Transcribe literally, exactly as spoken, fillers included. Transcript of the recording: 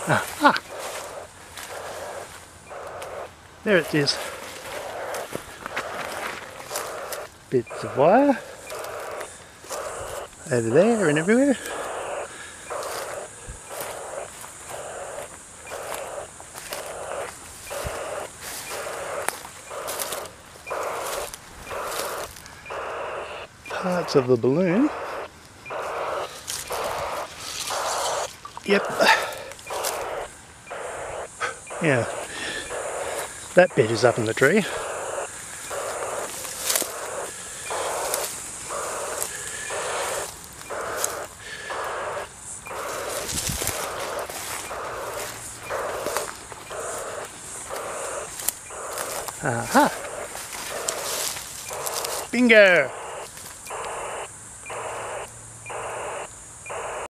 Aha! There it is. Bits of wire over there and everywhere. Parts of the balloon. Yep. Yeah. That bit is up in the tree. Aha! Bingo!